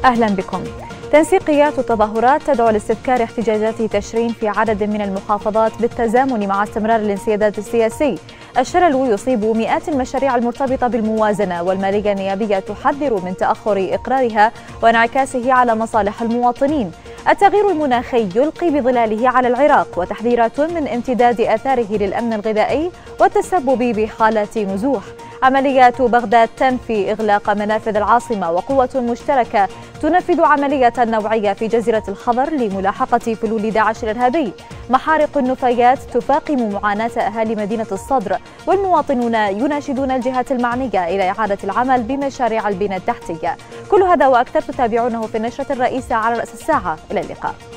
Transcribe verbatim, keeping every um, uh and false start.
أهلا بكم. تنسيقيات وتظاهرات تدعو لاستذكار احتجاجات تشرين في عدد من المحافظات بالتزامن مع استمرار الانسداد السياسي. الشلل يصيب مئات المشاريع المرتبطة بالموازنة، والمالية النيابية تحذر من تأخر إقرارها وانعكاسه على مصالح المواطنين. التغيير المناخي يلقي بظلاله على العراق، وتحذيرات من امتداد آثاره للأمن الغذائي والتسبب بحالة نزوح. عمليات بغداد تنفي إغلاق منافذ العاصمة، وقوة مشتركة تنفذ عملية نوعية في جزيرة الخضر لملاحقة فلول داعش الإرهابي. محارق النفايات تفاقم معاناة أهالي مدينة الصدر، والمواطنون يناشدون الجهات المعنية إلى إعادة العمل بمشاريع البنى التحتية. كل هذا وأكثر تتابعونه في النشرة الرئيسة على رأس الساعة. إلى اللقاء.